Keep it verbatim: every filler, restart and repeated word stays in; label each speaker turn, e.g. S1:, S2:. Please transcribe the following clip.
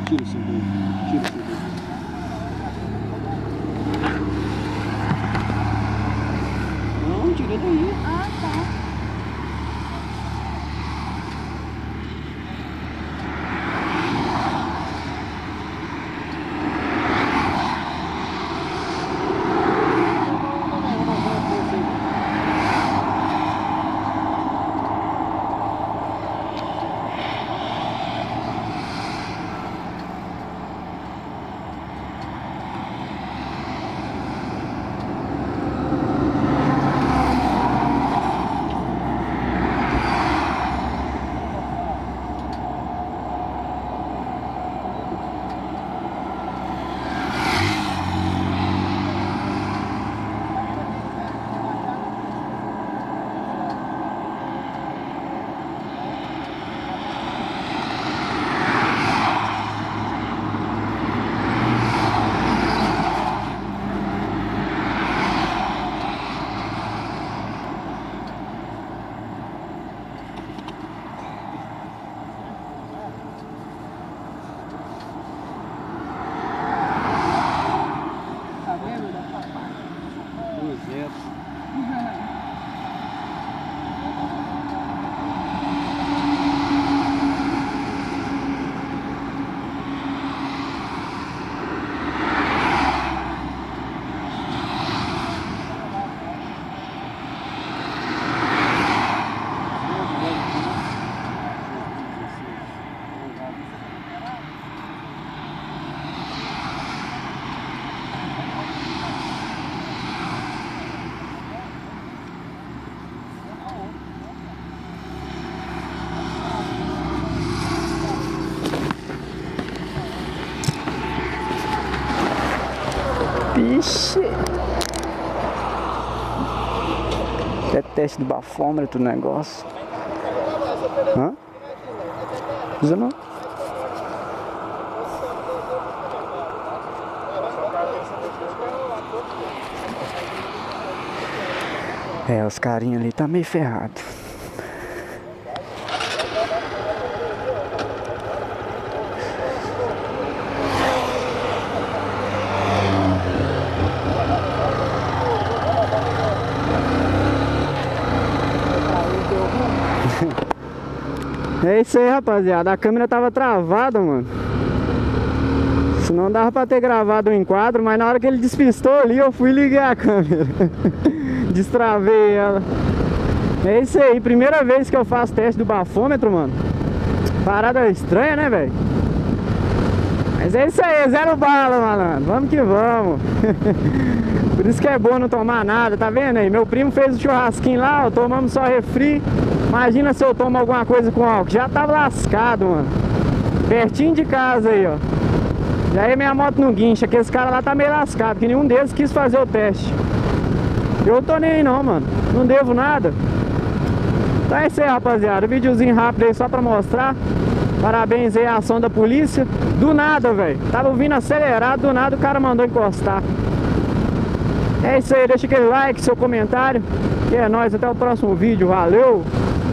S1: Tira o cinto aí. Tira o cinto aí. Não, tira daí.
S2: Ah, tá.
S3: Ixi. É teste do bafômetro o negócio. Hã? Usa não? É, os carinhos ali tá meio ferrado. É isso aí, rapaziada. A câmera tava travada, mano. Senão dava pra ter gravado o enquadro, mas na hora que ele despistou ali, eu fui ligar a câmera. Destravei ela. É isso aí, primeira vez que eu faço teste do bafômetro, mano. Parada estranha, né, velho? Mas é isso aí, zero bala, malandro. Vamos que vamos. Por isso que é bom não tomar nada, tá vendo aí? Meu primo fez o churrasquinho lá, ó, tomamos só refri. Imagina se eu tomo alguma coisa com álcool. Já tava lascado, mano. Pertinho de casa aí, ó. Já aí minha moto não guincha, que esse cara lá tá meio lascado, que nenhum deles quis fazer o teste. Eu tô nem aí não, mano. Não devo nada. Então é isso aí, rapaziada. Videozinho rápido aí só pra mostrar. Parabéns aí à ação da polícia. Do nada, velho. Tava vindo acelerado, do nada o cara mandou encostar. É isso aí, deixa aquele like, seu comentário. E é nóis, até o próximo vídeo. Valeu!